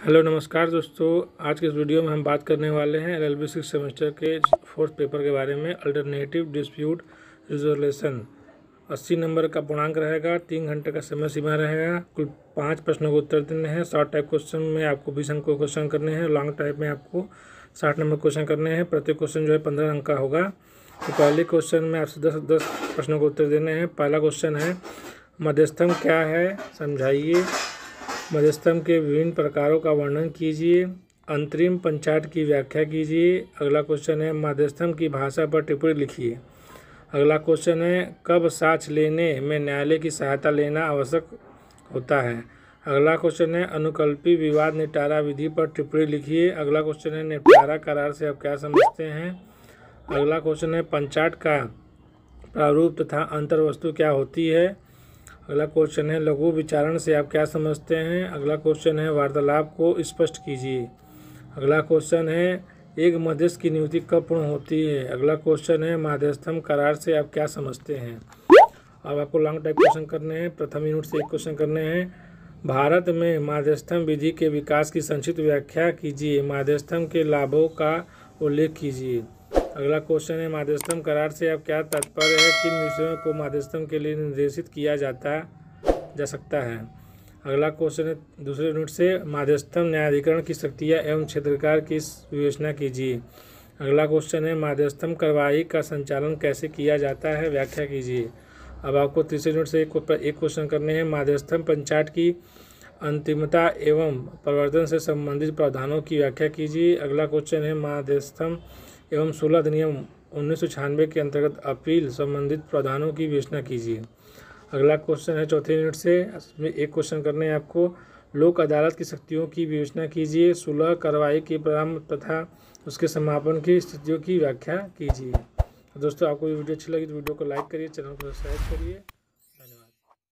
Hello नमस्कार दोस्तों। आज के इस वीडियो में हम बात करने वाले हैं एलएलबी 6 सेमेस्टर के 4th पेपर के बारे में। अल्टरनेटिव डिस्प्यूट रिजोल्यूशन 80 नंबर का पूर्णांक रहेगा, 3 घंटे का समय सीमा रहेगा। कुल 5 प्रश्नों को उत्तर देने हैं। शॉर्ट टाइप क्वेश्चन में आपको 20 अंक को क्वेश्चन करने हैं, लॉन्ग टाइप में आपको 60 नंबर क्वेश्चन करने हैं। प्रत्येक क्वेश्चन जो है 15 अंक का होगा। तो पहले क्वेश्चन में आपसे 10 प्रश्नों को उत्तर देने हैं। पहला क्वेश्चन है, मध्यस्थम क्या है, समझाइए। मध्यस्थम के विभिन्न प्रकारों का वर्णन कीजिए। अंतरिम पंचाट की व्याख्या कीजिए। अगला क्वेश्चन है, मध्यस्थम की भाषा पर टिप्पणी लिखिए। अगला क्वेश्चन है, कब साक्ष्य लेने में न्यायालय की सहायता लेना आवश्यक होता है। अगला क्वेश्चन है, अनुकल्पी विवाद निपटारा विधि पर टिप्पणी लिखिए। अगला क्वेश्चन है, निपटारा करार से आप क्या समझते हैं। अगला क्वेश्चन है, पंचाट का प्रारूप तथा अंतर्वस्तु क्या होती है। अगला क्वेश्चन है, लघु विचारण से आप क्या समझते हैं। अगला क्वेश्चन है, वार्तालाप को स्पष्ट कीजिए। अगला क्वेश्चन है, एक मध्यस्थ की नियुक्ति कब पूर्ण होती है। अगला क्वेश्चन है, मध्यस्थम करार से आप क्या समझते हैं। अब आपको लॉन्ग टाइप क्वेश्चन करने हैं। प्रथम यूनिट से एक क्वेश्चन करने हैं। भारत में मध्यस्थम विधि के विकास की संक्षिप्त व्याख्या कीजिए। मध्यस्थम के लाभों का उल्लेख कीजिए। अगला क्वेश्चन है, मध्यस्थम करार से आप क्या तात्पर्य है, किन विषयों को मध्यस्थम के लिए निर्देशित किया जा सकता है। अगला क्वेश्चन है, दूसरे यूनिट से, मध्यस्थम न्यायाधिकरण की शक्तियाँ एवं क्षेत्राधिकार की विवेचना कीजिए। अगला क्वेश्चन है, मध्यस्थम कार्यवाही का संचालन कैसे किया जाता है, व्याख्या कीजिए। अब आपको तीसरे यूनिट से एक क्वेश्चन करने हैं। मध्यस्थम पंचाट की अंतिमता एवं प्रवर्तन से संबंधित प्रावधानों की व्याख्या कीजिए। अगला क्वेश्चन है, मध्यस्थम एवं 16 अधिनियम 1996 के अंतर्गत अपील संबंधित प्रावधानों की विवेचना कीजिए। अगला क्वेश्चन है चौथे यूनिट से, इसमें एक क्वेश्चन करने हैं आपको। लोक अदालत की शक्तियों की विवेचना कीजिए। सुलह कार्रवाई के प्रारंभ तथा उसके समापन की स्थितियों की व्याख्या कीजिए। दोस्तों, आपको ये वीडियो अच्छी लगी तो वीडियो को लाइक करिए, चैनल को सब्सक्राइब करिए।